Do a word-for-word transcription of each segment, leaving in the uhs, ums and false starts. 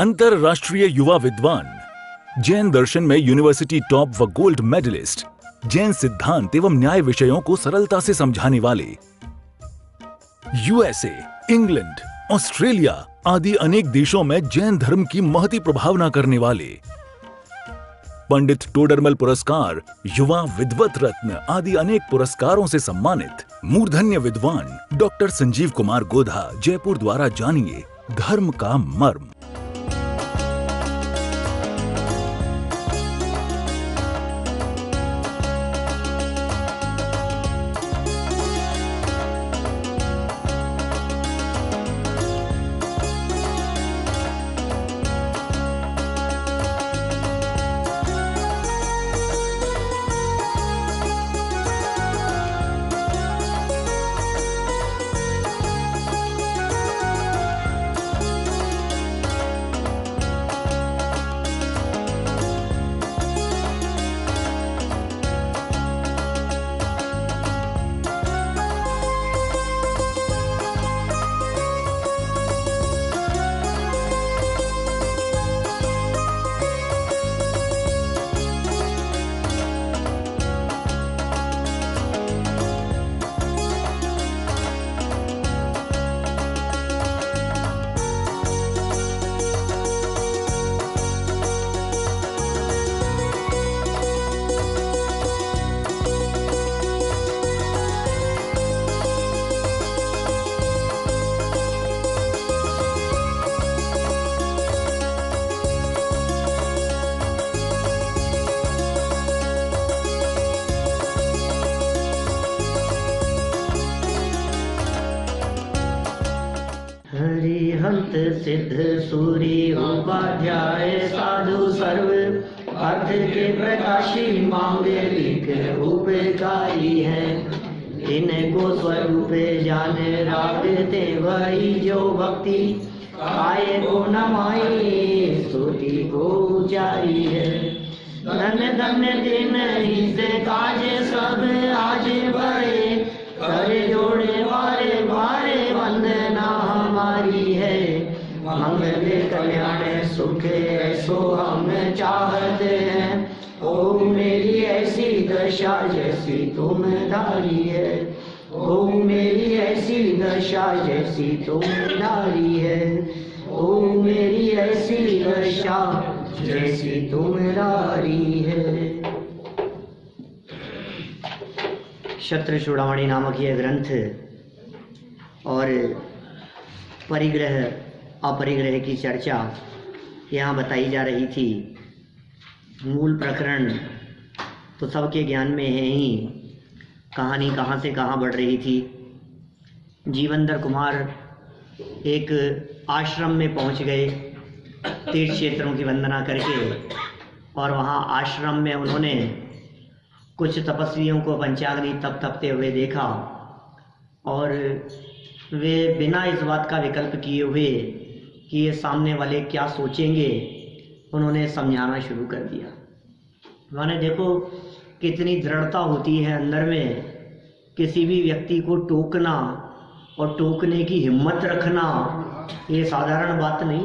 अंतरराष्ट्रीय युवा विद्वान, जैन दर्शन में यूनिवर्सिटी टॉप व गोल्ड मेडलिस्ट, जैन सिद्धांत एवं न्याय विषयों को सरलता से समझाने वाले, यूएसए, इंग्लैंड, ऑस्ट्रेलिया आदि अनेक देशों में जैन धर्म की महती प्रभावना करने वाले, पंडित टोडरमल पुरस्कार, युवा विद्वत रत्न आदि अनेक पुरस्कारों से सम्मानित मूर्धन्य विद्वान डॉक्टर संजीव कुमार गोधा जयपुर द्वारा जानिए धर्म का मर्म। हरिहंत सिद्ध सूरी उपाध्याय साधु सर्व अर्थ के प्रकाशी मांगे लिख उपकारी है। इनको स्वरूप जाने रागते वही जो भक्ति आए को नमाई स्तुति को उचारी है। धन्य धन्य दिन ही से काज सब आज बड़े करे जोड़े वारे वारे वंदना हमारी है। मंगल कल्याण सुख ऐसो हम चाहते हैं। ओ मेरी ऐसी दशा जैसी तुम धारी है। ओ मेरी ऐसी दशा जैसी तुम धारी है। ओ मेरी ऐसी दशा जैसी तुम धारी है। शत्र चूड़ामणि नामक यह ग्रंथ और परिग्रह अपरिग्रह की चर्चा यहाँ बताई जा रही थी। मूल प्रकरण तो सबके ज्ञान में है ही, कहानी कहाँ से कहाँ बढ़ रही थी। जीवंदर कुमार एक आश्रम में पहुँच गए तीर्थ क्षेत्रों की वंदना करके, और वहाँ आश्रम में उन्होंने कुछ तपस्वियों को पंचाग्नि तप तपते हुए देखा, और वे बिना इस बात का विकल्प किए हुए कि ये सामने वाले क्या सोचेंगे, उन्होंने समझाना शुरू कर दिया। माने देखो कितनी दृढ़ता होती है अंदर में, किसी भी व्यक्ति को टोकना और टोकने की हिम्मत रखना ये साधारण बात नहीं।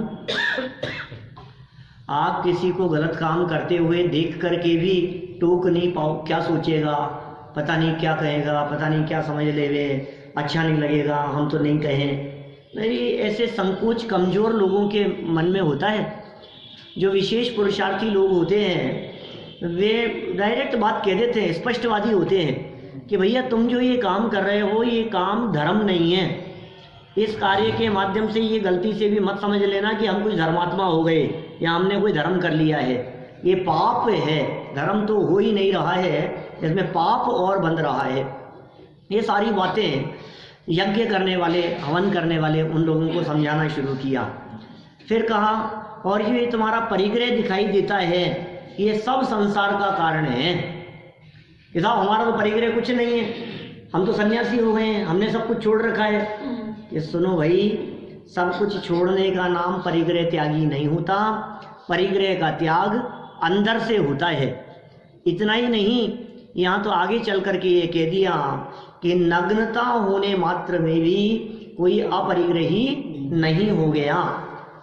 आप किसी को गलत काम करते हुए देख करके भी टोक नहीं पाओ, क्या सोचेगा, पता नहीं क्या कहेगा, पता नहीं क्या समझ लेवे, अच्छा नहीं लगेगा, हम तो नहीं कहें। नहीं, ऐसे संकोच कमज़ोर लोगों के मन में होता है। जो विशेष पुरुषार्थी लोग होते हैं वे डायरेक्ट बात कह देते हैं, स्पष्टवादी होते हैं कि भैया तुम जो ये काम कर रहे हो ये काम धर्म नहीं है। इस कार्य के माध्यम से ये गलती से भी मत समझ लेना कि हम कुछ धर्मात्मा हो गए या हमने कोई धर्म कर लिया है। ये पाप है, धर्म तो हो ही नहीं रहा है, इसमें पाप और बंध रहा है। ये सारी बातें यज्ञ करने वाले, हवन करने वाले उन लोगों को समझाना शुरू किया। फिर कहा और ये तुम्हारा परिग्रह दिखाई देता है ये सब संसार का कारण है। कि साहब हमारा तो परिग्रह कुछ नहीं है, हम तो सन्यासी हो गए हैं, हमने सब कुछ छोड़ रखा है। कि सुनो भाई, सब कुछ छोड़ने का नाम परिग्रह त्यागी नहीं होता। परिग्रह का त्याग अंदर से होता है। इतना ही नहीं, यहाँ तो आगे चल करके ये कह दिया कि नग्नता होने मात्र में भी कोई अपरिग्रही नहीं हो गया।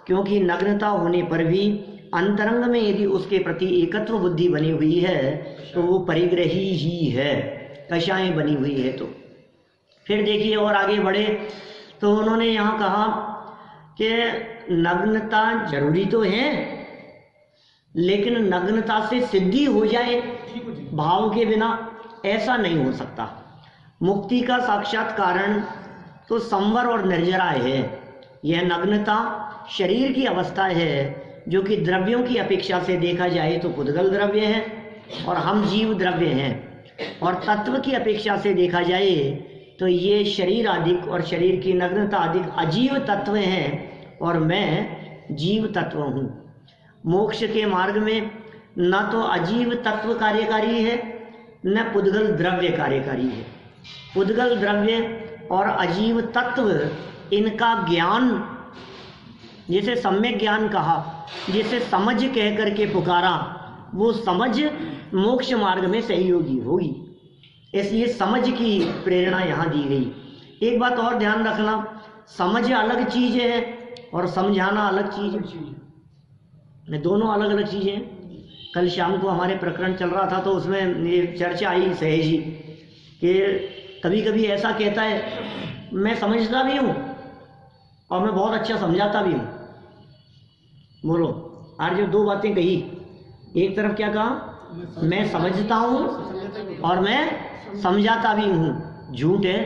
क्योंकि नग्नता होने पर भी अंतरंग में यदि उसके प्रति एकत्व बुद्धि बनी हुई है तो वो परिग्रही ही है, कषाएं बनी हुई है। तो फिर देखिए और आगे बढ़े तो उन्होंने यहाँ कहा कि नग्नता जरूरी तो है, लेकिन नग्नता से सिद्धि हो जाए भाव के बिना ऐसा नहीं हो सकता। मुक्ति का साक्षात कारण तो संवर और निर्जरा है। यह नग्नता शरीर की अवस्था है जो कि द्रव्यों की अपेक्षा से देखा जाए तो पुद्गल द्रव्य है और हम जीव द्रव्य हैं, और तत्व की अपेक्षा से देखा जाए तो ये शरीर अधिक और शरीर की नग्नता अधिक अजीव तत्व हैं और मैं जीव तत्व हूँ। मोक्ष के मार्ग में न तो अजीव तत्व कार्यकारी है न पुद्गल द्रव्य कार्यकारी है। पुद्गल द्रव्य और अजीव तत्व इनका ज्ञान, जैसे सम्यक ज्ञान कहा, जिसे समझ कह करके पुकारा, वो समझ मोक्ष मार्ग में सहयोगी होगी। इसलिए समझ की प्रेरणा यहाँ दी गई। एक बात और ध्यान रखना, समझ अलग चीज है और समझाना अलग चीज है, दोनों अलग अलग चीजें हैं। कल शाम को हमारे प्रकरण चल रहा था तो उसमें ये चर्चा आई सहेजी कि कभी कभी ऐसा कहता है मैं समझता भी हूँ और मैं बहुत अच्छा समझाता भी हूँ। बोलो, आज जो दो बातें कही, एक तरफ क्या कहा, मैं समझता हूँ और मैं समझाता भी हूँ। झूठ है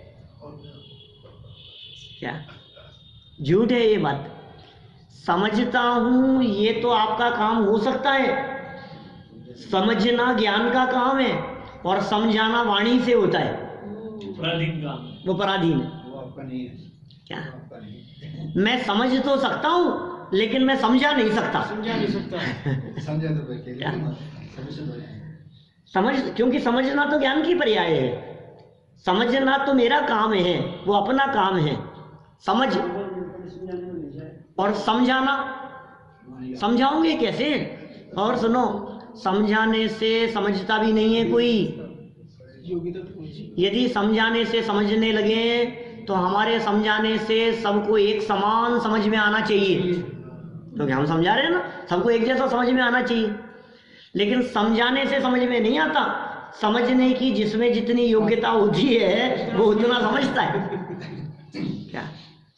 क्या? झूठ है ये बात। समझता हूँ ये तो आपका काम हो सकता है, समझना ज्ञान का काम है और समझाना वाणी से होता है, पराधीन काम, वो पराधीन है। वो आपका नहीं है क्या? आपका नहीं। मैं समझ तो सकता हूँ लेकिन मैं समझा नहीं सकता। समझा नहीं सकता समझा तो बैठे क्या? समझ समझ, क्योंकि समझना तो ज्ञान की पर्याय है। समझना तो मेरा काम है, वो अपना काम है। समझ और समझाना, समझाओगे कैसे? और सुनो, समझाने से समझता भी नहीं है कोई। यदि समझाने से समझने लगे तो हमारे समझाने से सबको एक समान समझ में आना चाहिए, क्योंकि हम समझा रहे हैं ना, सबको एक जैसा समझ में आना चाहिए। लेकिन समझाने से समझ में नहीं आता, समझने की जिसमें जितनी योग्यता होती है वो उतना समझता है। क्या?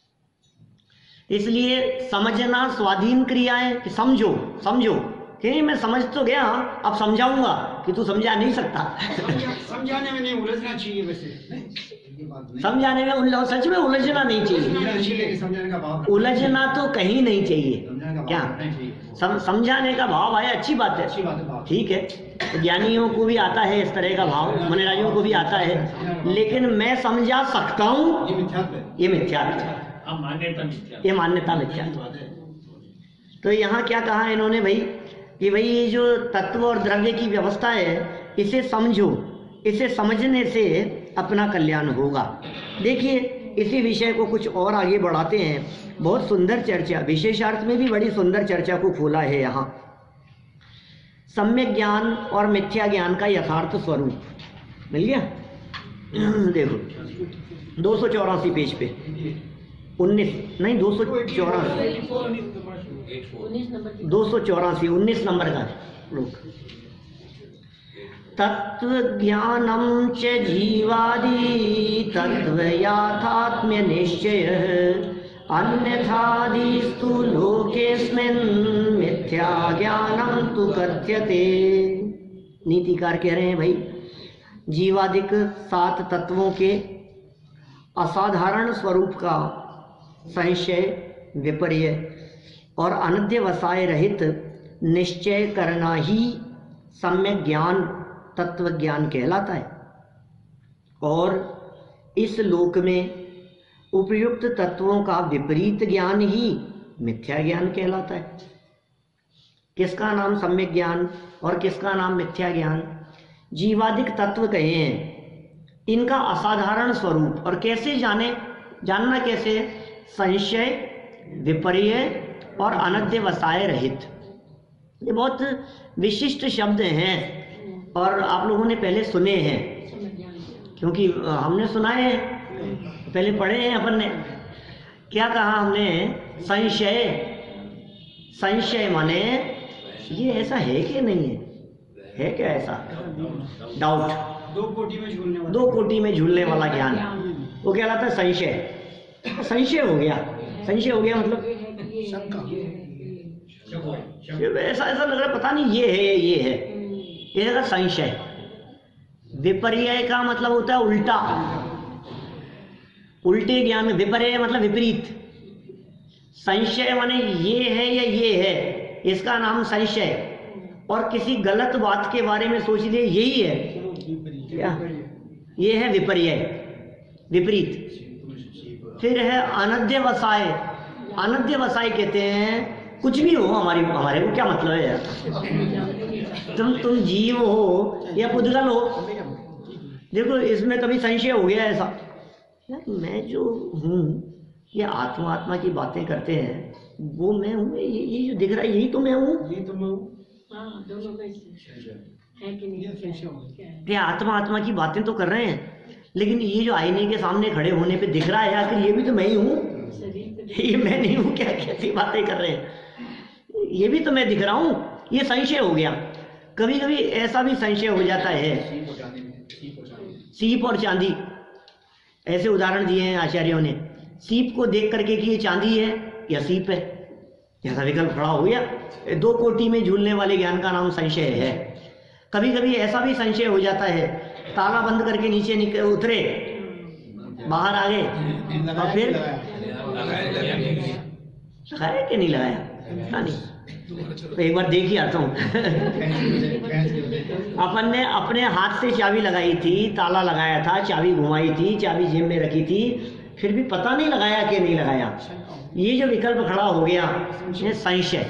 इसलिए समझना स्वाधीन क्रिया है कि समझो समझो, कि मैं समझ तो गया, अब समझाऊंगा कि तू समझा नहीं सकता। समझाने में नहीं उलझना चाहिए वैसे, समझाने में उलझ, सच में उलझना नहीं चाहिए। समझाने का भाव, उलझना तो कहीं नहीं चाहिए। क्या? सम, समझाने का भाव आया, अच्छी बात है, अच्छी बात है, ठीक है। तो ज्ञानियों को भी आता है इस तरह का भाव, मनराजियों को भी आता है, लेकिन मैं समझा सकता हूँ, ये मिथ्यात्व है, ये मिथ्यात्व है, मान्यता मिथ्या, ये मान्यता मिथ्यात्व है। तो यहाँ क्या कहा इन्होंने भाई कि भाई ये जो तत्व और द्रव्य की व्यवस्था है इसे समझो, इसे समझने से अपना कल्याण होगा। देखिए इसी विषय को कुछ और आगे बढ़ाते हैं। बहुत सुंदर चर्चा, विशेषार्थ में भी बड़ी सुंदर चर्चा को खोला है यहाँ। सम्यक ज्ञान और मिथ्या ज्ञान का यथार्थ स्वरूप मिल गया। देखो दो सौ चौरासी पेज पे, उन्नीस नहीं दो सौ चौरासी दो सौ चौरासी उन्नीस नंबर का लोग। तत्व ज्ञानम च जीवादि तत्व याथात्म्य निश्चय अन्यथादिस्तु लोकेस्मिन् मिथ्या ज्ञानम तु कथ्यते। नीतिकार कह रहे हैं भाई जीवादिक सात तत्वों के असाधारण स्वरूप का संशय, विपर्य और अनध्यवसाय रहित निश्चय करना ही सम्यक ज्ञान, तत्व ज्ञान कहलाता है। और इस लोक में उपयुक्त तत्वों का विपरीत ज्ञान ही मिथ्या ज्ञान कहलाता है। किसका नाम सम्यक ज्ञान और किसका नाम मिथ्या ज्ञान? जीवादिक तत्व कहे हैं, इनका असाधारण स्वरूप। और कैसे जाने, जानना कैसे? संशय, विपर्य और अनध्यवसाय रहित। ये बहुत विशिष्ट शब्द हैं और आप लोगों ने पहले सुने हैं, क्योंकि हमने सुना है, पहले पढ़े हैं अपन ने। क्या कहा हमने? संशय। संशय माने ये ऐसा है कि नहीं है, है क्या ऐसा? डाउट, दो कोटि में झूलने वाला दो कोटि में झूलने वाला ज्ञान, वो कहलाता है संशय। संशय हो गया, संशय हो गया मतलब ऐसा ऐसा लग रहा है पता नहीं ये है ये है, ये है संशय। विपर्य का मतलब होता है उल्टा, उल्टे ज्ञान। विपर्य मतलब विपरीत। संशय माने ये है या ये है, इसका नाम संशय। और किसी गलत बात के बारे में सोच लिए यही है क्या, ये है विपर्य, विपरीत। फिर है अनध्यवसाय। अनध्यवसाय कहते हैं कुछ भी हो हमारी हमारे को क्या मतलब है यार, तुम तुम जीव हो या पुद्गल हो। देखो इसमें कभी संशय हो गया ऐसा, यार मैं जो हूँ ये आत्मा आत्मा की बातें करते हैं, वो मैं हूँ, ये ये जो दिख रहा है यही तो मैं हूँ, ये तो मैं हूँ। हाँ, दोनों में है कि नहीं, क्या है? ये आत्मा आत्मा की बातें तो कर रहे हैं, लेकिन ये जो आईने के सामने खड़े होने पे दिख रहा है आखिर ये भी तो मैं ही हूँ, ये मैं नहीं हूँ क्या? कैसी बातें कर रहे हैं, ये भी तो मैं दिख रहा हूँ। ये संशय हो गया। कभी कभी ऐसा भी संशय हो जाता है, सीप और चांदी, ऐसे उदाहरण दिए हैं आचार्यों ने। सीप को देख करके कि ये चांदी है या सीप है, ऐसा विकल्प खड़ा हो गया। दो कोटि में झूलने वाले ज्ञान का नाम संशय है। कभी कभी ऐसा भी संशय हो जाता है, ताला बंद करके नीचे निकले उतरे, बाहर आ गए और फिर लगाया कि नहीं लगाया पता नहीं, तो एक बार देख ही आता हूँ। अपन ने अपने हाथ से चाबी लगाई थी, ताला लगाया था, चाबी घुमाई थी, चाबी जेब में रखी थी, फिर भी पता नहीं लगाया कि नहीं लगाया। ये जो विकल्प खड़ा हो गया ये संशय।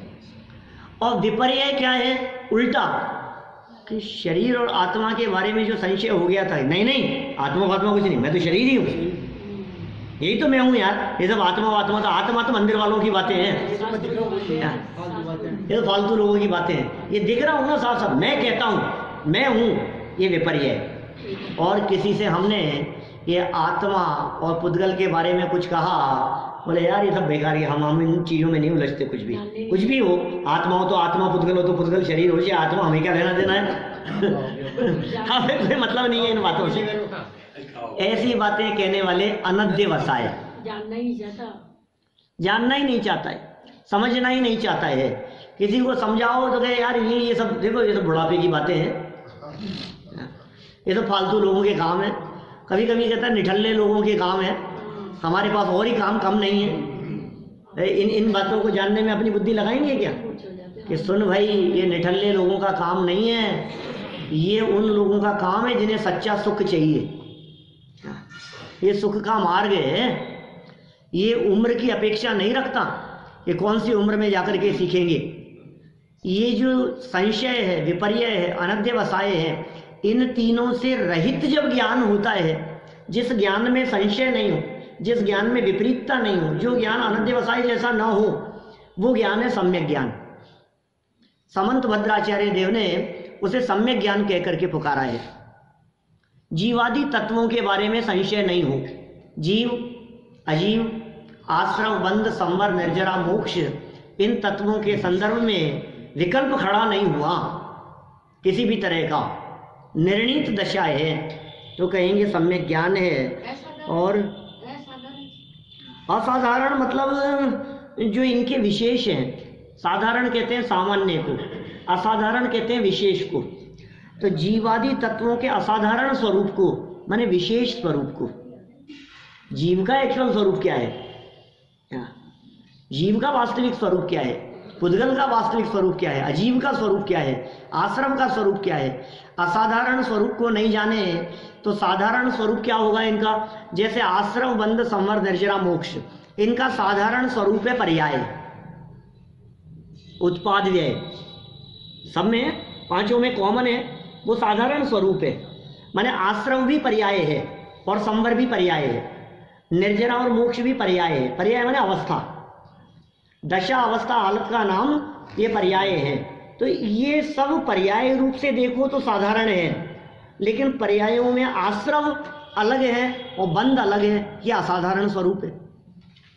और विपर्य क्या है? उल्टा, कि शरीर और आत्मा के बारे में जो संशय हो गया था, नहीं नहीं आत्मा आत्मा कुछ नहीं, मैं तो शरीर ही हूँ, यही तो मैं हूँ यार, ये सब आत्मा आत्मा तो आत्मा तो मंदिर वालों की बातें हैं, ये तो फालतू लोगों की बातें हैं। ये दिख रहा हूँ ना साफ साफ, मैं कहता हूँ मैं हूँ, ये विपर्य है। और किसी से हमने ये आत्मा और पुद्गल के बारे में कुछ कहा, बोले यार ये सब बेकार है, हम हम इन चीज़ों में नहीं उलझते, कुछ भी कुछ भी हो, आत्मा हो तो आत्मा, पुद्गल हो तो पुद्गल, शरीर हो चाहे आत्मा, हमें क्या लेना देना है। हमें कोई मतलब नहीं है इन बातों से। ऐसी बातें कहने वाले अनध्यवसाय, जानना ही चाहता, जानना ही नहीं चाहता है, समझना ही नहीं चाहता है। किसी को समझाओ तो कहे यार ये ये सब देखो, ये सब बुढ़ापे की बातें हैं, ये तो फालतू लोगों के काम है। कभी कभी कहता है निठल्ले लोगों के काम है, हमारे पास और ही काम कम नहीं है। इन इन बातों को जानने में अपनी बुद्धि लगाएंगे क्या कि सुन भाई ये निठल्ले लोगों का काम नहीं है, ये उन लोगों का काम है जिन्हें सच्चा सुख चाहिए। ये सुख का मार्ग है, ये उम्र की अपेक्षा नहीं रखता कि कौन सी उम्र में जाकर के सीखेंगे। ये जो संशय है, विपर्य है, अनध्यवसाय है, इन तीनों से रहित जब ज्ञान होता है, जिस ज्ञान में संशय नहीं हो, जिस ज्ञान में विपरीतता नहीं हो, जो ज्ञान अनध्यवसाय जैसा ना हो, वो ज्ञान है सम्यक ज्ञान। समंत भद्राचार्य देव ने उसे सम्यक ज्ञान कह करके पुकारा है। जीवादि तत्वों के बारे में संशय नहीं हो, जीव अजीव, आश्रम, बंध, संवर, निर्जरा, मोक्ष, इन तत्वों के संदर्भ में विकल्प खड़ा नहीं हुआ किसी भी तरह का, निर्णीत दशा है तो कहेंगे सम्यक ज्ञान है। और असाधारण मतलब जो इनके विशेष हैं, साधारण कहते हैं सामान्य को, असाधारण कहते हैं विशेष को। तो जीवादि तत्वों के असाधारण स्वरूप को माने विशेष स्वरूप को, जीव का एक्चुअल स्वरूप क्या है, जीव का वास्तविक स्वरूप क्या है, पुद्गल का वास्तविक स्वरूप क्या है, अजीव का स्वरूप क्या है, आश्रम का स्वरूप क्या है, असाधारण स्वरूप को नहीं जाने तो साधारण स्वरूप क्या होगा इनका। जैसे आश्रम, बंध, संवर, निर्जरा, मोक्ष, इनका साधारण स्वरूप है पर्याय, उत्पाद व्यय, सब में पांचों में कॉमन है, वो साधारण स्वरूप है। माने आश्रम भी पर्याय है और संवर भी पर्याय है, निर्जरा और मोक्ष भी पर्याय है। पर्याय माने अवस्था, दशा, अवस्था, हालत का नाम ये पर्याय है। तो ये सब पर्याय रूप से देखो तो साधारण है, लेकिन पर्यायों में आश्रम अलग है और बंध अलग है, ये असाधारण स्वरूप है।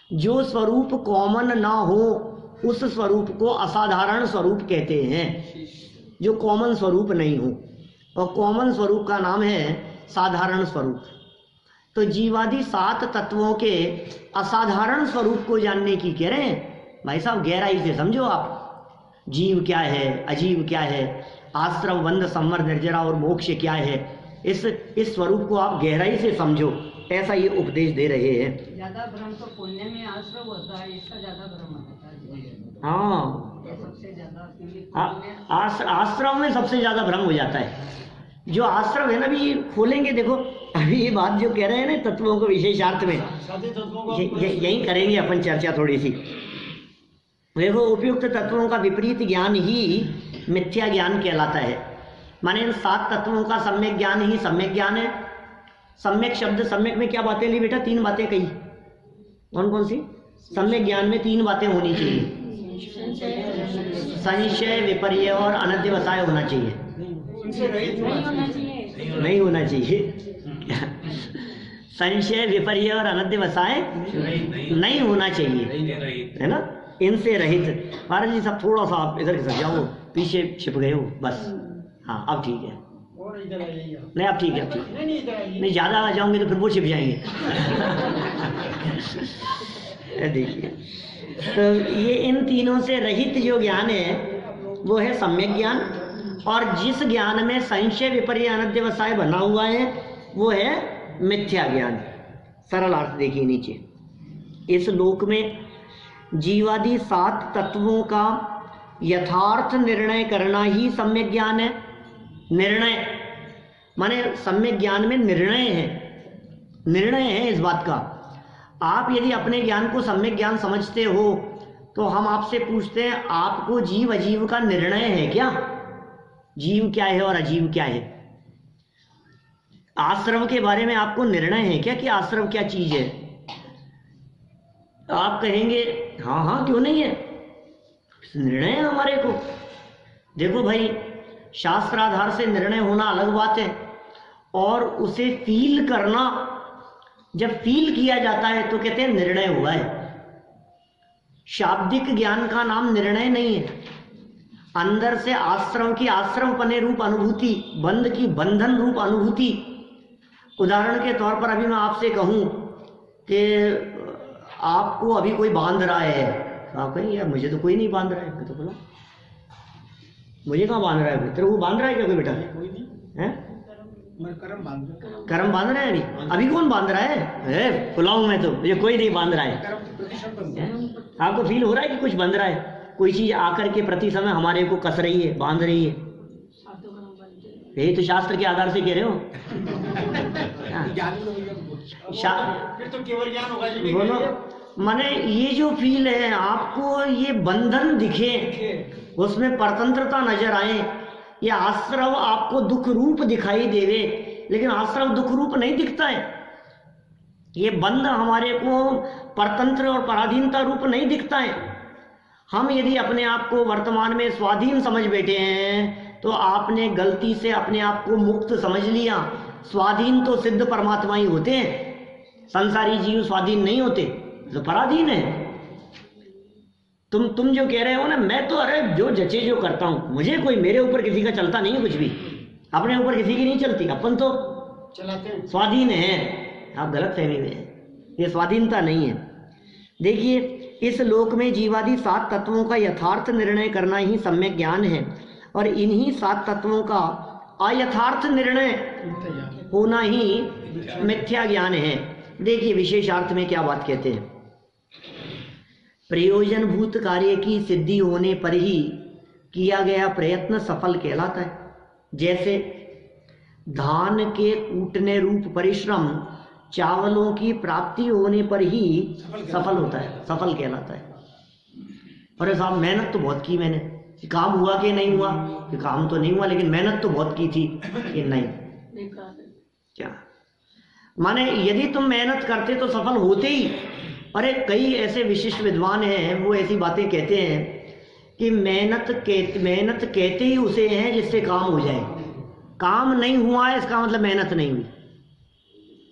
जो स्वरूप कॉमन ना हो उस स्वरूप को असाधारण स्वरूप कहते हैं, जो कॉमन स्वरूप नहीं हो, और कॉमन स्वरूप का नाम है साधारण स्वरूप। तो जीवादि सात तत्वों के असाधारण स्वरूप को जानने की कह रहे हैं भाई साहब, गहराई से समझो आप। जीव क्या है, अजीव क्या है, आश्रम बंध संवर निर्जरा और मोक्ष क्या है, इस इस स्वरूप को आप गहराई से समझो, ऐसा ये उपदेश दे रहे हैं। ज्यादा भ्रम तो पुण्य में आश्रम होता है, इसका ज्यादा भ्रम होता है। हाँ, सबसे ज्यादा आ- आस, आश्रम में सबसे ज्यादा भ्रम हो जाता है। जो आश्रम है ना, अभी खोलेंगे, देखो अभी ये बात जो कह रहे हैं ना तत्वों को विशेषार्थ में, ये, ये, यही करेंगे अपन चर्चा थोड़ी सी। देखो, उपयुक्त तत्वों का विपरीत ज्ञान ही मिथ्या ज्ञान कहलाता है। माने इन सात तत्वों का सम्यक ज्ञान ही सम्यक ज्ञान है। सम्यक शब्द, सम्यक में क्या बातें ली बेटा? तीन बातें कही। कौन कौन सी? सम्यक ज्ञान में तीन बातें होनी चाहिए, संशय, विपर्य और अनध्यवसाय होना चाहिए। नहीं होना चाहिए संशय, विपर्य और अनध्यवसाय नहीं होना चाहिए, है ना? इनसे रहित। महाराज जी सब थोड़ा सा आप इधर खिसक जाओ, पीछे छिप गए हो बस। हाँ अब ठीक है, नहीं अब ठीक है, अब ठीक है। नहीं ज्यादा आ जाओगे तो फिर वो छिप जाएंगे देखिए, तो ये इन तीनों से रहित जो ज्ञान है वो है सम्यक ज्ञान, और जिस ज्ञान में संशय, विपर्य, अनध्यवसाय बना हुआ है वो है मिथ्या ज्ञान। सरल अर्थ देखिए नीचे, इस लोक में जीवादि सात तत्वों का यथार्थ निर्णय करना ही सम्यक ज्ञान है। निर्णय माने सम्यक ज्ञान में निर्णय है, निर्णय है इस बात का। आप यदि अपने ज्ञान को सम्यक ज्ञान समझते हो तो हम आपसे पूछते हैं, आपको जीव अजीव का निर्णय है क्या? जीव क्या है और अजीव क्या है? आश्रव के बारे में आपको निर्णय है क्या कि आश्रव क्या चीज है? आप कहेंगे हाँ हाँ क्यों नहीं है, निर्णय है हमारे को। देखो भाई, शास्त्राधार से निर्णय होना अलग बात है, और उसे फील करना, जब फील किया जाता है तो कहते हैं निर्णय हुआ है। शाब्दिक ज्ञान का नाम निर्णय नहीं है। अंदर से आश्रव की आश्रवपने रूप अनुभूति, बंध की बंधन रूप अनुभूति। उदाहरण के तौर पर अभी मैं आपसे कहूं कि आपको अभी कोई बांध रहा है, तो आप कहेंगे यार मुझे तो कोई नहीं बांध रहा है। मैं तो बोला मुझे कहाँ बांध रहा है? तेरे को बांध रहा है क्या कोई बेटा? है कर्म बांध कर्म बांध रहा है अभी? अभी कौन बांध रहा है? बुलाऊं मैं तो, मुझे कोई नहीं बांध रहा है। आपको फील हो रहा है कि कुछ बंध रहा है? कोई चीज आकर के प्रति समय हमारे को कस रही है, बांध रही है? यही तो शास्त्र के आधार से कह रहे हो। फिर तो केवल ज्ञान होगा। बोलो, माने ये जो फील है आपको, ये बंधन दिखे, उसमें परतंत्रता नजर आए, ये आश्रव आपको दुख रूप दिखाई देवे, लेकिन आश्रव दुख रूप नहीं दिखता है। ये बंध हमारे को परतंत्र और पराधीनता रूप नहीं दिखता है। हम यदि अपने आप को वर्तमान में स्वाधीन समझ बैठे हैं तो आपने गलती से अपने आप को मुक्त समझ लिया। स्वाधीन तो सिद्ध परमात्मा ही होते हैं, संसारी जीव स्वाधीन नहीं होते, तो पराधीन है। तुम तुम जो कह रहे हो ना, मैं तो अरे जो जचे जो करता हूं, मुझे कोई, मेरे ऊपर किसी का चलता नहीं है कुछ भी, अपने ऊपर किसी की नहीं चलती, अपन तो चलाते हैं, स्वाधीन है। आप गलत फहमी में हैं, ये स्वाधीनता नहीं है। देखिए, इस लोक में जीवादि सात तत्वों का यथार्थ निर्णय करना ही सम्यक ज्ञान है, और इन्हीं सात तत्वों का अयथार्थ निर्णय होना ही मिथ्या ज्ञान है। देखिए विशेषार्थ में क्या बात कहते हैं, प्रयोजन भूत कार्य की सिद्धि होने पर ही किया गया प्रयत्न सफल कहलाता है। जैसे धान के कूटने रूप परिश्रम चावलों की प्राप्ति होने पर ही सफल होता है, सफल कहलाता है। अरे साहब मेहनत तो बहुत की मैंने, काम हुआ कि नहीं हुआ? कि काम तो नहीं हुआ, लेकिन मेहनत तो बहुत की थी। कि नहीं, क्या माने यदि तुम मेहनत करते तो सफल होते ही। अरे कई ऐसे विशिष्ट विद्वान हैं, वो ऐसी बातें कहते हैं कि मेहनत कहते मेहनत कहते ही उसे हैं जिससे काम हो जाए। काम नहीं हुआ है इसका मतलब मेहनत नहीं हुई।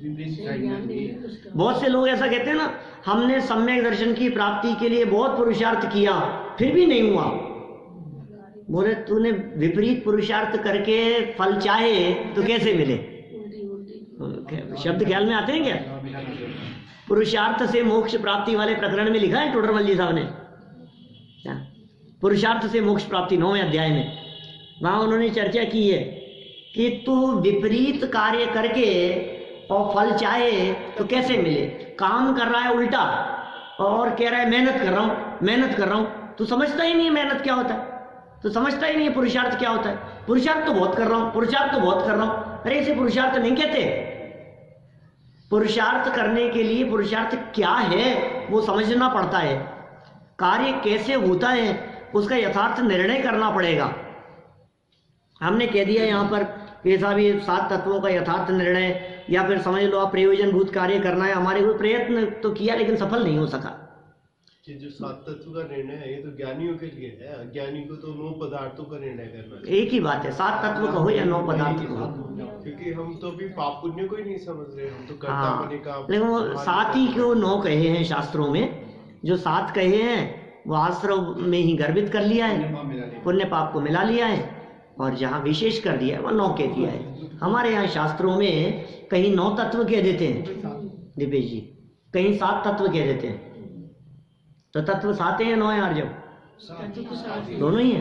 ज्ञान नहीं है उसका। बहुत से लोग ऐसा कहते हैं ना, हमने सम्यक दर्शन की प्राप्ति के लिए बहुत पुरुषार्थ किया फिर भी नहीं हुआ। बोले तूने विपरीत पुरुषार्थ करके फल चाहे तो कैसे मिले? उल्टी उल्टी शब्द ख्याल में आते हैं क्या? पुरुषार्थ से मोक्ष प्राप्ति वाले प्रकरण में लिखा है टोडरमल जी साहब ने, क्या? पुरुषार्थ से मोक्ष प्राप्ति नौवें अध्याय में, वहां उन्होंने चर्चा की है कि तू विपरीत कार्य करके और फल चाहे तो कैसे मिले। काम कर रहा है उल्टा और कह रहा है मेहनत कर रहा हूं मेहनत कर रहा हूं। तू समझता ही नहीं है मेहनत क्या होता है, तू समझता ही नहीं है पुरुषार्थ क्या होता है। पुरुषार्थ तो बहुत कर रहा हूं पुरुषार्थ तो बहुत कर रहा हूं अरे इसे पुरुषार्थ नहीं कहते। पुरुषार्थ करने के लिए पुरुषार्थ क्या है वो समझना पड़ता है, कार्य कैसे होता है उसका यथार्थ निर्णय करना पड़ेगा। हमने कह दिया यहाँ पर ऐसा भी सात तत्वों का यथार्थ निर्णय, या फिर समझ लो आप प्रयोजन भूत कार्य करना है। हमारे को प्रयत्न तो किया लेकिन सफल नहीं हो सका। ये जो सात तत्व का निर्णय है ये तो ज्ञानियों के लिए है, अज्ञानी को तो नौ पदार्थों का निर्णय करना है। एक ही बात है, सात तत्व कहो या नौ पदार्थ कहो, क्योंकि हम तो अभी पाप पुण्य को ही नहीं समझ रहे, हम तो कर्ता हाँ। बने का। लेकिन वो सात ही क्यों नौ कहे हैं शास्त्रों में? जो सात कहे हैं वो आश्रव में ही गर्भित कर लिया है, पुण्य पाप को मिला लिया है, और जहाँ विशेष कर दिया है वह नौ कह दिया है। हमारे यहाँ शास्त्रों में कहीं नौ तत्व कह देते हैं दिपेश जी, कहीं सात तत्व कह देते हैं। तो तत्व सात है या नौ है? यार जब दोनों ही है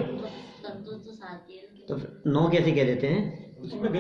तो नौ कैसे कह देते हैं?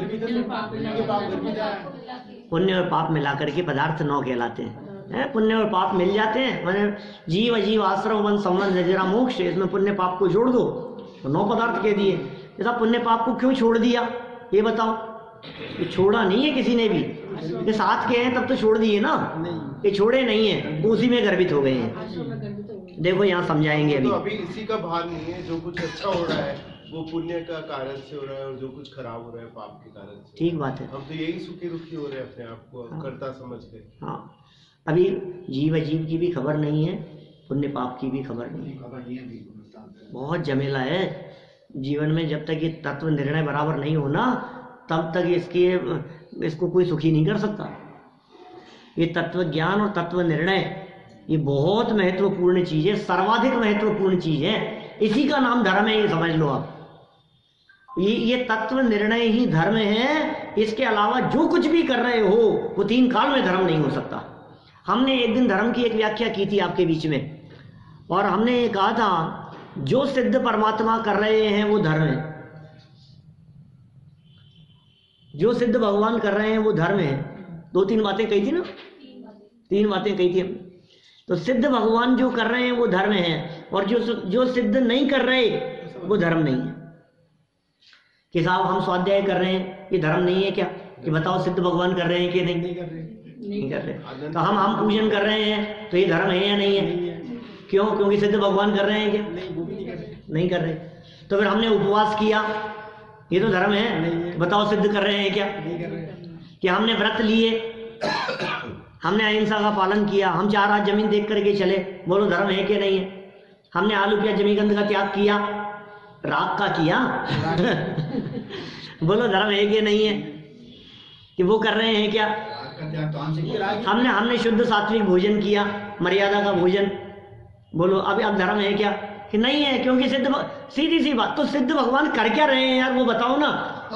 पुण्य और पाप मिला करके पदार्थ नौ कहलाते हैं। पुण्य और पाप मिल जाते हैं, मैंने जीव अजीव आश्रम वन संबंध जरा मोक्ष, इसमें पुण्य पाप को जोड़ दो तो नौ पदार्थ कह दिए। ऐसा पुण्य पाप को क्यों छोड़ दिया ये बताओ? ये छोड़ा नहीं है किसी ने भी, ये साथ के हैं तब तो छोड़ दिए ना, ये छोड़े नहीं है, उसी में गर्भित हो गए हैं। देखो यहाँ समझाएंगे अभी। तो अभी इसी का भान नहीं है, जो कुछ अच्छा हो रहा है वो पुण्य का कारण से हो रहा है और जो कुछ खराब हो रहा है पाप के कारण से। ठीक बात है, हम तो यही सुखी दुखी हो रहे हैं अपने आप को कर्ता समझ के। हाँ, अभी जीव अजीव की भी खबर नहीं है, पुण्य पाप की भी खबर नहीं है। बहुत झमेला है जीवन में। जब तक ये तत्व निर्णय बराबर नहीं होना तब तक इसके इसको कोई सुखी नहीं कर सकता। ये तत्व ज्ञान और तत्व निर्णय ये बहुत महत्वपूर्ण चीज है, सर्वाधिक महत्वपूर्ण चीज है। इसी का नाम धर्म है, ये समझ लो आप। ये ये तत्व निर्णय ही धर्म है। इसके अलावा जो कुछ भी कर रहे हो वो तीन काल में धर्म नहीं हो सकता। हमने एक दिन धर्म की एक व्याख्या की थी आपके बीच में, और हमने ये कहा था जो सिद्ध परमात्मा कर रहे हैं वो धर्म है, जो सिद्ध भगवान कर रहे हैं वो धर्म है। दो तीन बातें कही थी ना, तीन बातें कही थी। तो सिद्ध भगवान जो कर रहे हैं वो धर्म है, और जो जो सिद्ध नहीं कर रहे वो धर्म नहीं है। कि साहब हम स्वाध्याय कर रहे हैं ये धर्म नहीं है क्या? कि बताओ सिद्ध भगवान कर रहे हैं कि नहीं? नहीं कर रहे, नहीं कर रहे। तो हम हम पूजन कर रहे हैं तो ये धर्म है या नहीं है? क्यों? क्योंकि सिद्ध भगवान कर रहे हैं क्या? नहीं, वो भी नहीं कर रहे। नहीं कर रहे। तो फिर हमने उपवास किया, ये तो धर्म है। नहीं, बताओ सिद्ध कर रहे हैं क्या? नहीं कर रहे। कि हमने व्रत लिए, हमने अहिंसा का पालन किया, हम चार हाथ जमीन देख करके चले, बोलो धर्म है कि नहीं है? हमने आलू प्याज जमीगंध का त्याग किया, राग का किया बोलो धर्म है कि नहीं है? कि वो कर रहे हैं क्या? हमने हमने शुद्ध सात्विक भोजन किया, मर्यादा का भोजन, बोलो अब अब धर्म है क्या? कि नहीं है, क्योंकि सिद्ध, सीधी सी बात। तो सिद्ध भगवान कर क्या रहे हैं यार वो बताओ ना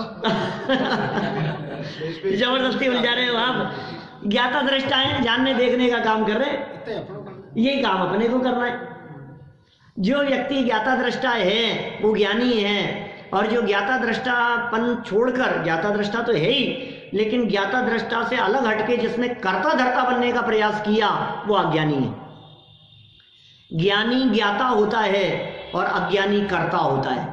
जबरदस्ती उलझा रहे हो आप। ज्ञाता दृष्टा है, जानने देखने का काम कर रहे हैं, यही काम अपने को करना है। जो व्यक्ति ज्ञाता दृष्टा है वो ज्ञानी है, और जो ज्ञाता दृष्टापन छोड़कर, ज्ञाता दृष्टा तो है ही, लेकिन ज्ञाता दृष्टा से अलग हटके जिसने कर्ता धर्ता बनने का प्रयास किया वो अज्ञानी है। ज्ञानी ज्ञाता होता है और अज्ञानी कर्ता होता है।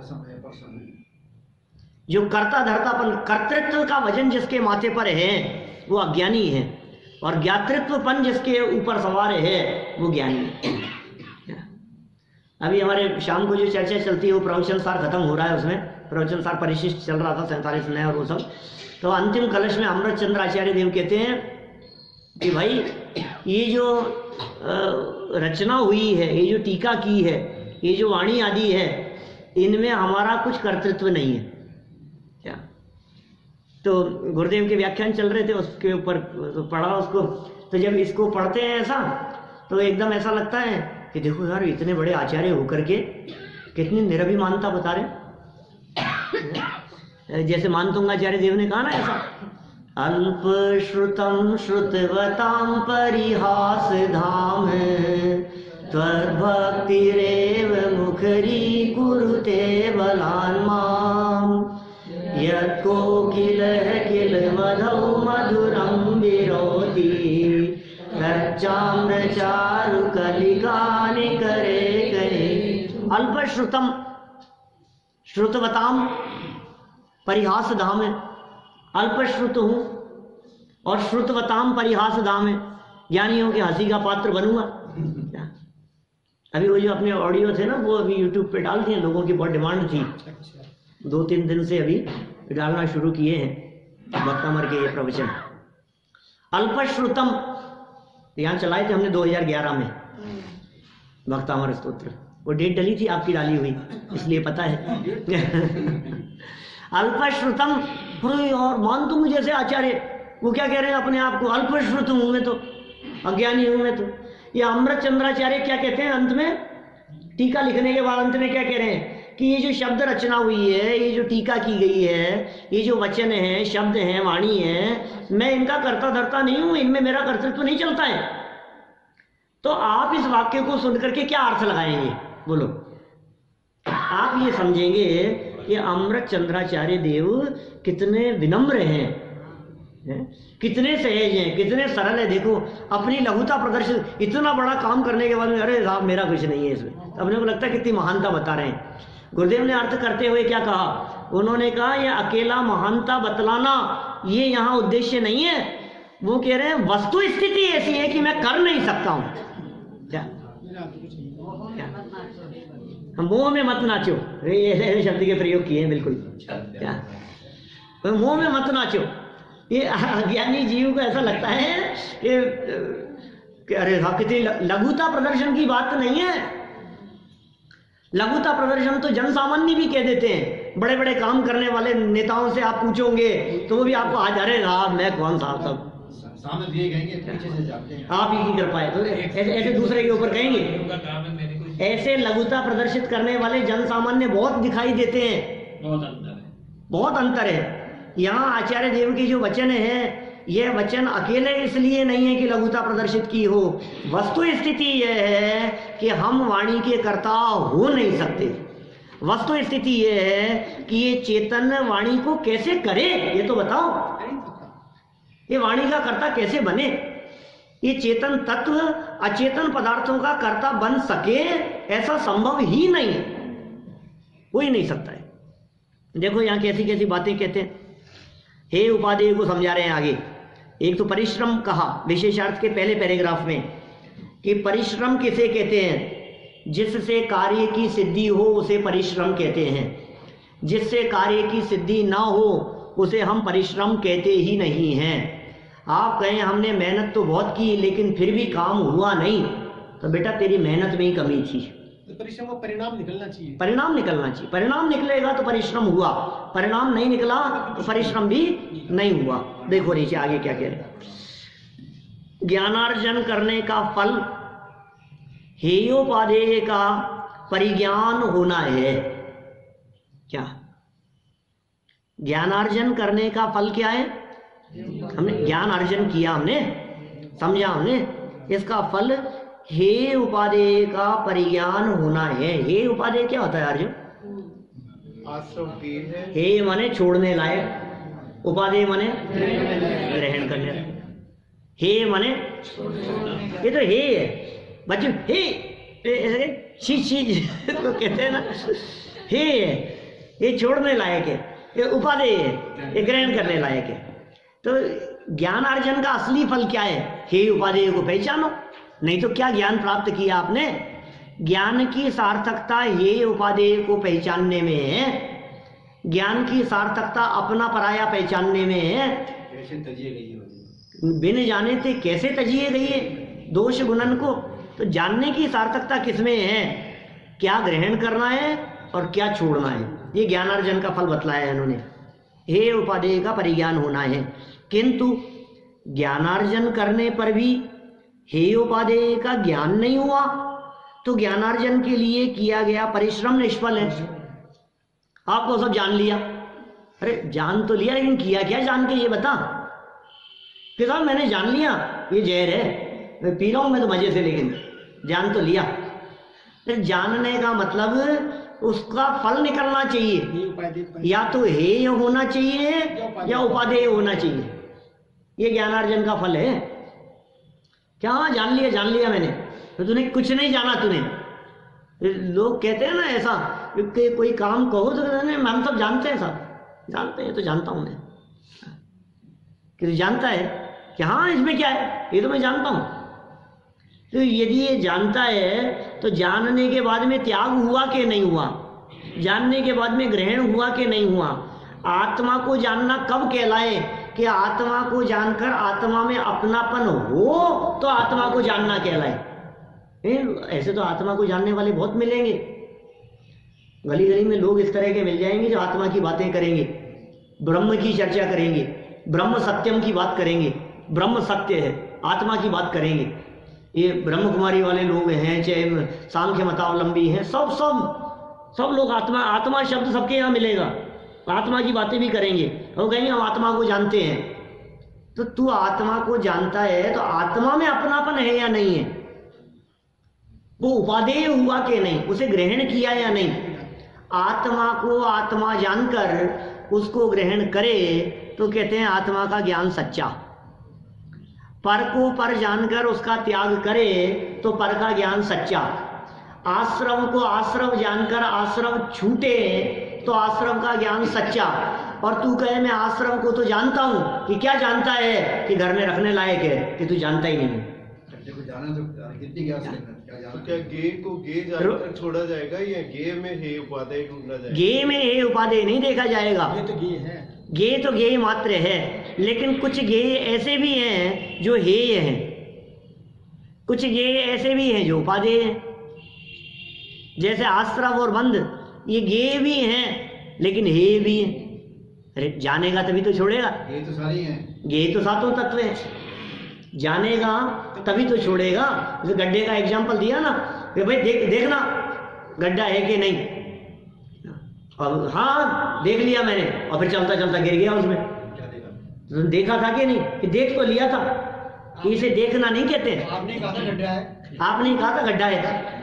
जो कर्ता धर्तापन, कर्तृत्व का वजन जिसके माथे पर है वो अज्ञानी है, और ज्ञातृत्वपन जिसके ऊपर सवार है वो ज्ञानी है। अभी हमारे शाम को जो चर्चा चलती है वो प्रवचन सार खत्म हो रहा है, उसमें प्रवचन सार परिशिष्ट चल रहा था, सैंतालीस नए और वो सब। तो अंतिम कलश में अमृत चंद्र आचार्य देव कहते हैं कि भाई ये जो रचना हुई है, ये जो टीका की है, ये जो वाणी आदि है, इनमें हमारा कुछ कर्तृत्व नहीं है। क्या तो गुरुदेव के व्याख्यान चल रहे थे, उसके ऊपर तो पढ़ा उसको। तो जब इसको पढ़ते हैं ऐसा तो एकदम ऐसा लगता है कि देखो यार, इतने बड़े आचार्य होकर के कितनी निरभिमानता बता रहे। जैसे मानतुंगाचार्य देव ने कहा ना ऐसा, अल्प श्रुतम श्रुतवताम परिहास धाम त्वद्भक्तिरेव मुखरी कुरुते बलान्माम यत्को किल किल मधौ मधुरं विरोधि तच्चाम्रचारु कलिकानि करे करे। अल्प श्रुतम श्रुतवताम परिहास धाम है, अल्प श्रुत हूं और श्रुतवताम परिहास धाम है, ज्ञानियों के हंसी का पात्र बनूंगा। अभी वो जो अपने ऑडियो थे ना, वो अभी यूट्यूब पे डाल दिए, लोगों की बहुत डिमांड थी, दो तीन दिन से अभी डालना शुरू किए हैं भक्तामर के ये प्रवचन। अल्प श्रुतम यहाँ चलाए थे हमने दो हज़ार ग्यारह में भक्तामर स्तोत्र, वो डेट डली थी आपकी डाली हुई, इसलिए पता है। अल्प श्रुतम, और मान तुम जैसे आचार्य वो क्या कह रहे हैं अपने आप को, अल्प श्रुत हूं मैं, तो अज्ञानी हूं मैं। तो ये अमृत चंद्राचार्य क्या कहते हैं अंत में, टीका लिखने के बाद अंत में क्या कह रहे हैं कि ये जो शब्द रचना हुई है, ये जो टीका की गई है, ये जो वचन है, शब्द हैं, वाणी है, मैं इनका कर्ता धर्ता नहीं हूं, इनमें मेरा कर्तृत्व नहीं चलता है। तो आप इस वाक्य को सुनकर के क्या अर्थ लगाएंगे, बोलो। आप ये समझेंगे कि अमृत चंद्राचार्य देव कितने विनम्र हैं, है? कितने सहज हैं, कितने सरल है। देखो अपनी लघुता प्रदर्शित, इतना बड़ा काम करने के बाद में अरे साहब मेरा कुछ नहीं है इसमें, अपने को लगता है कितनी महानता बता रहे हैं। गुरुदेव ने अर्थ करते हुए क्या कहा, उन्होंने कहा ये अकेला महानता बतलाना ये यहाँ उद्देश्य नहीं है। वो कह रहे हैं वस्तु स्थिति ऐसी है कि मैं कर नहीं सकता हूं। क्या मोह में मत नाचो, ऐसे शब्द के प्रयोग किए हैं बिल्कुल। क्या मोह में मत नाचो, ये अज्ञानी जीव को ऐसा लगता है कि अरे कितनी लघुता प्रदर्शन की बात नहीं है। लघुता प्रदर्शन तो जन सामान्य भी कह देते हैं, बड़े बड़े काम करने वाले नेताओं से आप पूछोगे तो वो भी आपको आ जा रहे साहब मैं कौन साहब सब सामने दिए गएंगे, पीछे से जाते हैं, आप ही की कर पाए, तो ऐसे ऐसे दूसरे के ऊपर कहेंगे। ऐसे लघुता प्रदर्शित करने वाले जन सामान्य बहुत दिखाई देते हैं, बहुत अंतर है, बहुत अंतर है। यहाँ आचार्य देव के जो वचन है, यह वचन अकेले इसलिए नहीं है कि लघुता प्रदर्शित की हो, वस्तु स्थिति यह है कि हम वाणी के कर्ता हो नहीं सकते। वस्तु स्थिति यह है कि ये चेतन वाणी को कैसे करे, ये तो बताओ, ये वाणी का कर्ता कैसे बने। ये चेतन तत्व अचेतन पदार्थों का कर्ता बन सके ऐसा संभव ही नहीं है, हो ही नहीं सकता है। देखो यहाँ कैसी कैसी बातें कहते हैं, हे उपादेय को समझा रहे हैं आगे। एक तो परिश्रम कहा विशेषार्थ के पहले पैराग्राफ में कि परिश्रम किसे कहते हैं, जिससे कार्य की सिद्धि हो उसे परिश्रम कहते हैं, जिससे कार्य की सिद्धि ना हो उसे हम परिश्रम कहते ही नहीं हैं। आप कहें हमने मेहनत तो बहुत की लेकिन फिर भी काम हुआ नहीं, तो बेटा तेरी मेहनत में ही कमी थी। तो परिश्रम का परिणाम निकलना चाहिए, परिणाम निकलना चाहिए, परिणाम निकलेगा तो परिश्रम हुआ, परिणाम नहीं निकला तो परिश्रम भी नहीं हुआ। देखो नीचे आगे क्या कह रहे, ज्ञानार्जन करने का फल हेयोपादेय का परिज्ञान होना है। क्या ज्ञानार्जन करने का फल क्या है, हमने ज्ञान अर्जन किया, हमने समझा, हमने इसका फल हे उपादेय का परिज्ञान होना है। हे उपादेय क्या होता है अर्जुन, आश्रम की है, हे माने छोड़ने लायक, उपादेय माने ग्रहण करने लायक, हे माने ये तो हे है बच्चों, हे ऐसे चीज चीज तो कहते हैं ना, हे है ये छोड़ने लायक है, ये उपादेय है, ये ग्रहण करने लायक है। तो ज्ञान अर्जन का असली फल क्या है, हे उपादेय को पहचानो, नहीं तो क्या ज्ञान प्राप्त किया आपने। ज्ञान की सार्थकता ये उपादेय को पहचानने में है, ज्ञान की सार्थकता अपना पराया पहचानने में है। कैसे तजिए गई है, बिन जाने थे कैसे तजिए गई है दोष गुणन को। तो जानने की सार्थकता किसमें है, क्या ग्रहण करना है और क्या छोड़ना है, ये ज्ञानार्जन का फल बतलाया है इन्होंने। हे उपादेय का परिज्ञान होना है। किंतु ज्ञानार्जन करने पर भी हे उपादेय का ज्ञान नहीं हुआ तो ज्ञानार्जन के लिए किया गया परिश्रम निष्फल है। आपको सब जान लिया, अरे जान तो लिया लेकिन किया क्या जान के ये बता कि साहब मैंने जान लिया ये जहर है, मैं पी रहा हूं मैं तो मजे से, लेकिन जान तो लिया। फिर जानने का मतलब उसका फल निकलना चाहिए, या तो हेय होना चाहिए या उपादेय होना चाहिए। ये ज्ञानार्जन का फल है। क्या हाँ जान लिया जान लिया मैंने, तो तूने कुछ नहीं जाना। तूने लोग कहते हैं ना ऐसा कि कोई काम कहो तो हम सब जानते हैं, सब जानते हैं, तो जानता हूं मैं। कि तू जानता है कि हाँ इसमें क्या है, ये तो मैं जानता हूं। तो यदि ये जानता है तो जानने के बाद में त्याग हुआ कि नहीं हुआ, जानने के बाद में ग्रहण हुआ कि नहीं हुआ। आत्मा को जानना कब कहलाए कि आत्मा को जानकर आत्मा में अपनापन हो तो आत्मा को जानना कहलाए। ऐसे तो आत्मा को जानने वाले बहुत मिलेंगे, गली गली में लोग इस तरह के मिल जाएंगे जो आत्मा की बातें करेंगे, ब्रह्म की चर्चा करेंगे, ब्रह्म सत्यम की बात करेंगे, ब्रह्म सत्य है, आत्मा की बात करेंगे। ये ब्रह्म कुमारी वाले लोग हैं, चाहे सांख्य मतावलंबी हैं, सब सब सब लोग आत्मा आत्मा शब्द सबके यहाँ मिलेगा, आत्मा की बातें भी करेंगे और कहेंगे हम आत्मा को जानते हैं। तो तू आत्मा को जानता है तो आत्मा में अपनापन है या नहीं है, वो उपादेय हुआ कि नहीं, उसे ग्रहण किया या नहीं। आत्मा को आत्मा जानकर उसको ग्रहण करे तो कहते हैं आत्मा का ज्ञान सच्चा। पर को पर जानकर उसका त्याग करे तो पर का ज्ञान सच्चा। आश्रम को आश्रम जानकर आश्रम छूटे तो आश्रम का ज्ञान सच्चा। और तू कहे मैं आश्रम को तो जानता हूं, कि क्या जानता है कि घर में रखने लायक है, कि तू जानता ही नहीं। तो क्या गे को गे जानकर छोड़ा जाएगा या गे में हे उपादेय ढूंढना जाएगा? गे में हे उपादेय नहीं देखा जाएगा, ये तो गे है, गे तो गे मात्र है। लेकिन कुछ गे ऐसे भी हैं जो हेय हैं, कुछ गे ऐसे भी हैं जो उपादेय हैं। जैसे आश्रव और बंध, ये गे भी हैं लेकिन हे भी हैं। अरे जानेगा तभी तो छोड़ेगा, ये तो सारी हैं, गे तो सातों तत्व हैं, जानेगा तभी तो छोड़ेगा। जैसे गड्ढे का एग्जाम्पल दिया ना कि भाई देख देखना गड्ढा है कि नहीं, और हाँ देख लिया मैंने, और फिर चलता चलता गिर गया उसमें। तो देखा था कि नहीं, कि देख तो लिया था, कि इसे देखना नहीं कहते। आपने कहा था गड्ढा है, आपने कहा था गड्ढा है।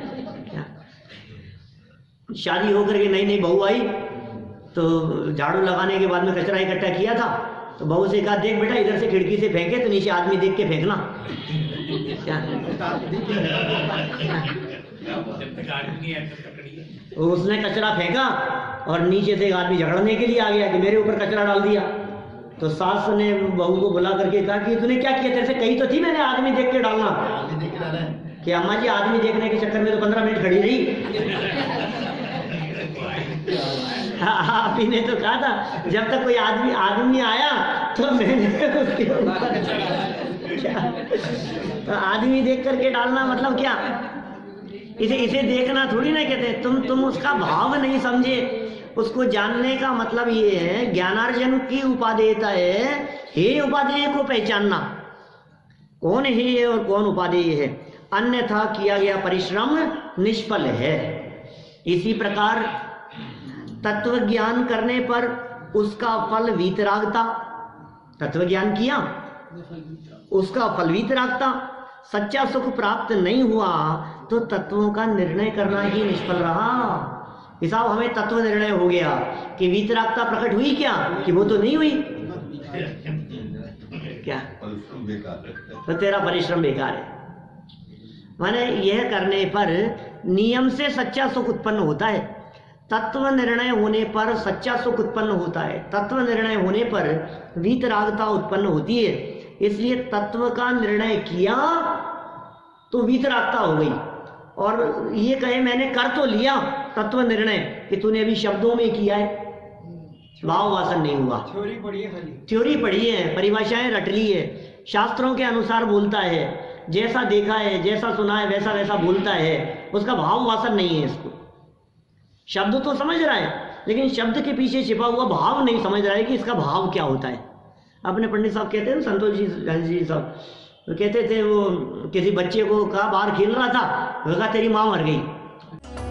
शादी होकर के नई नई बहू आई तो झाड़ू लगाने के बाद में कचरा इकट्ठा किया था, तो बहू से कहा देख बेटा इधर से खिड़की से फेंके तो नीचे आदमी देख के फेंकना। क्या उसने कचरा फेंका और नीचे से एक आदमी झगड़ने के लिए आ गया कि मेरे ऊपर कचरा डाल दिया। तो सास ने बहू को बुला करके कहा कि तूने क्या किया, तेरे से कही तो थी मैंने आदमी देख के डालना। कि अम्मा जी आदमी देखने के चक्कर में तो पंद्रह मिनट खड़ी रही। आप ही ने तो कहा था जब तक कोई आदमी आदमी आया तो मैंने उसके क्या तो आदमी देख करके डालना मतलब क्या, इसे इसे देखना थोड़ी ना कहते। तुम तुम उसका भाव नहीं समझे। उसको जानने का मतलब ये है, ज्ञानार्जन की उपादेयता है हे उपादेय को पहचानना, कौन हे और कौन उपादेय है, अन्यथा किया गया परिश्रम निष्फल है। इसी प्रकार तत्व ज्ञान करने पर उसका फल वीतरागता, तत्व ज्ञान किया उसका फल वीतरागता, सच्चा सुख प्राप्त नहीं हुआ तो तत्वों का निर्णय करना ही निष्फल रहा। हिसाब हमें तत्व निर्णय हो गया कि वीतरागता प्रकट हुई क्या, कि वो तो नहीं हुई, क्या तो तेरा परिश्रम बेकार है। माने यह करने पर नियम से सच्चा सुख उत्पन्न होता है, तत्व निर्णय होने पर सच्चा सुख उत्पन्न होता है, तत्व निर्णय होने पर वीतरागता उत्पन्न होती है। इसलिए तत्व का निर्णय किया तो वीतरागता हो गई, और ये कहे मैंने कर तो लिया तत्व निर्णय कि तूने अभी शब्दों में किया है, भाव वासन नहीं हुआ। थ्योरी पढ़ी है, खाली थ्योरी पढ़ी है, परिभाषाएं रट ली है, शास्त्रों के अनुसार बोलता है, जैसा देखा है जैसा सुना है वैसा वैसा बोलता है, उसका भाव वासन नहीं है। इसको शब्द तो समझ रहा है लेकिन शब्द के पीछे छिपा हुआ भाव नहीं समझ रहा है कि इसका भाव क्या होता है। अपने पंडित साहब कहते हैं ना, संतोष जी जी साहब तो कहते थे, वो किसी बच्चे को कहा बाहर खेल रहा था, वो कहा तेरी माँ मर गई।